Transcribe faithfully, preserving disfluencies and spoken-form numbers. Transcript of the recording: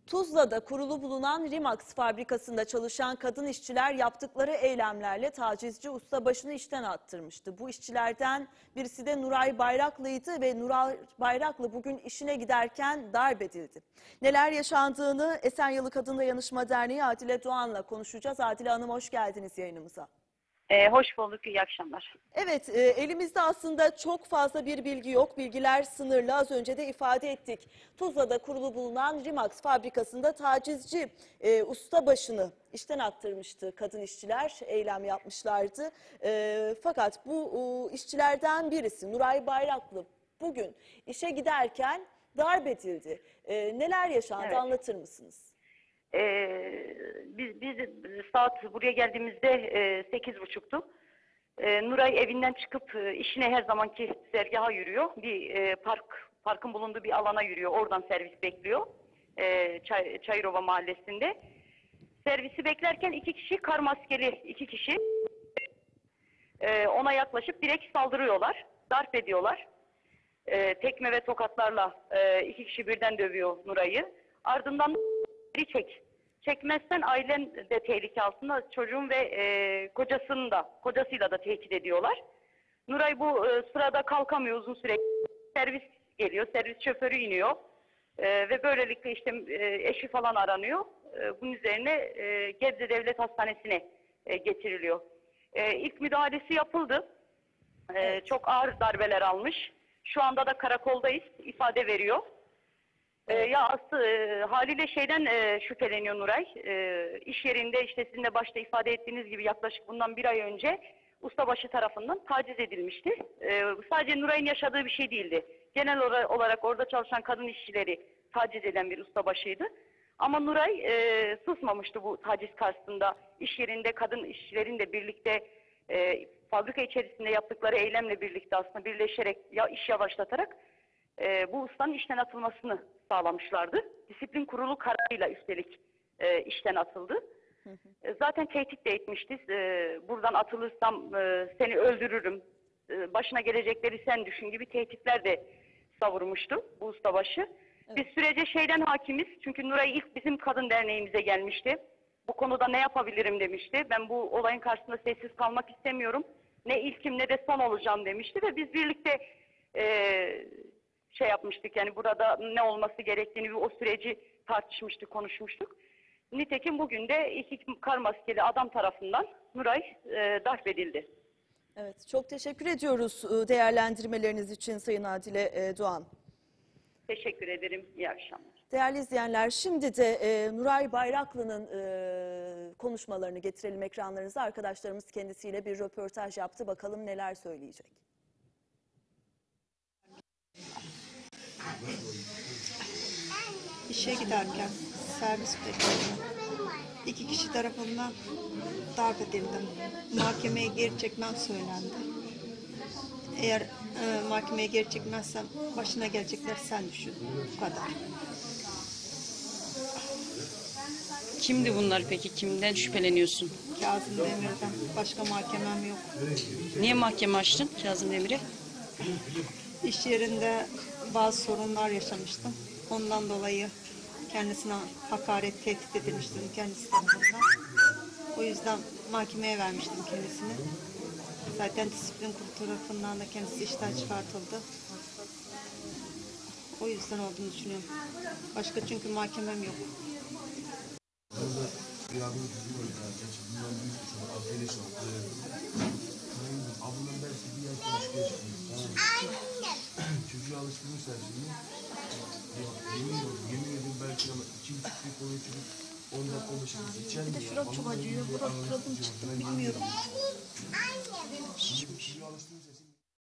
Tuzla'da kurulu bulunan Rimax fabrikasında çalışan kadın işçiler yaptıkları eylemlerle tacizci ustabaşını işten attırmıştı. Bu işçilerden birisi de Nuray Bayraklı'ydı ve Nuray Bayraklı bugün işine giderken darp edildi. Neler yaşandığını Esenyalı Kadın Dayanışma Derneği Adile Doğan'la konuşacağız. Adile Hanım, hoş geldiniz yayınımıza. Ee, hoş bulduk, iyi akşamlar. Evet, e, elimizde aslında çok fazla bir bilgi yok. Bilgiler sınırlı, az önce de ifade ettik. Tuzla'da kurulu bulunan Rimax fabrikasında tacizci e, ustabaşını işten attırmıştı kadın işçiler, eylem yapmışlardı. E, fakat bu e, işçilerden birisi Nuray Bayraklı bugün işe giderken darp edildi. E, neler yaşandı, Evet. anlatır mısınız? Ee, biz, biz saat buraya geldiğimizde e, sekiz buçuktu. E, Nuray evinden çıkıp e, işine her zamanki güzergaha yürüyor. Bir e, park parkın bulunduğu bir alana yürüyor. Oradan servis bekliyor. E, Çay, Çayırova mahallesinde. Servisi beklerken iki kişi, kar maskeli iki kişi e, ona yaklaşıp direkt saldırıyorlar. Darp ediyorlar. E, tekme ve tokatlarla e, iki kişi birden dövüyor Nuray'ı. Ardından çek. Çekmezsen ailen de tehlike altında, çocuğun ve e, kocasını da, kocasıyla da tehdit ediyorlar. Nuray bu e, sırada kalkamıyor uzun süre. Servis geliyor, servis şoförü iniyor e, ve böylelikle işte e, eşi falan aranıyor. E, bunun üzerine e, Gebze Devlet Hastanesi'ne e, getiriliyor. E, ilk müdahalesi yapıldı. E, Evet. Çok ağır darbeler almış. Şu anda da karakoldayız, ifade veriyor. Ee, ya aslı e, haliyle şeyden e, şüpheleniyor Nuray. E, iş yerinde işte sizin de başta ifade ettiğiniz gibi yaklaşık bundan bir ay önce ustabaşı tarafından taciz edilmişti. E, sadece Nuray'ın yaşadığı bir şey değildi. Genel olarak orada çalışan kadın işçileri taciz eden bir ustabaşıydı. Ama Nuray e, susmamıştı bu taciz karşısında. İş yerinde kadın işçilerin de birlikte e, fabrika içerisinde yaptıkları eylemle birlikte aslında birleşerek ya iş yavaşlatarak e, bu ustanın işten atılmasını sağlamışlardı. Disiplin kurulu kararıyla üstelik e, işten atıldı. Hı hı. E, zaten tehdit de etmişti. E, buradan atılırsam e, seni öldürürüm, e, başına gelecekleri sen düşün gibi tehditler de savurmuştu bu ustabaşı. Evet. Biz sürece şeyden hakimiz. Çünkü Nuray ilk bizim kadın derneğimize gelmişti. Bu konuda ne yapabilirim demişti. Ben bu olayın karşısında sessiz kalmak istemiyorum. Ne ilkim ne de son olacağım demişti ve biz birlikte e, şey yapmıştık, yani burada ne olması gerektiğini, o süreci tartışmıştık, konuşmuştuk. Nitekim bugün de iki kar maskeli adam tarafından Nuray e, darp edildi. Evet, çok teşekkür ediyoruz e, değerlendirmeleriniz için Sayın Adile e, Doğan. Teşekkür ederim, iyi akşamlar. Değerli izleyenler, şimdi de e, Nuray Bayraklı'nın e, konuşmalarını getirelim ekranlarınıza. Arkadaşlarımız kendisiyle bir röportaj yaptı. Bakalım neler söyleyecek. İşe giderken servis bekliyorum. İki kişi tarafından darp edildim. Mahkemeye geri çekmem söylendi. Eğer e, mahkemeye geri çekmezsem başına gelecekler sen düşün. Bu kadar. Kimdi bunlar peki? Kimden şüpheleniyorsun? Kazım Demir'den. Başka mahkemem yok. Niye mahkeme açtın Kazım Demir'e? İş yerinde bazı sorunlar yaşamıştım. Ondan dolayı kendisine hakaret, tehdit edilmiştim kendisi tarafından. O yüzden mahkemeye vermiştim kendisini. Zaten disiplin kurulu tarafından da kendisi işten çıkartıldı. O yüzden olduğunu düşünüyorum. Başka çünkü mahkemem yok. Çocuğa alıştırmışlar şimdi. Yemin ediyorum, yemin ediyorum belki ama iki buçuk bir konu çocuk on dakika on beş dakika içer mi? Bir de şuram çok acıyor. Burak kırıldım çıktım bilmiyorum. Çocuğa alıştırmışlar.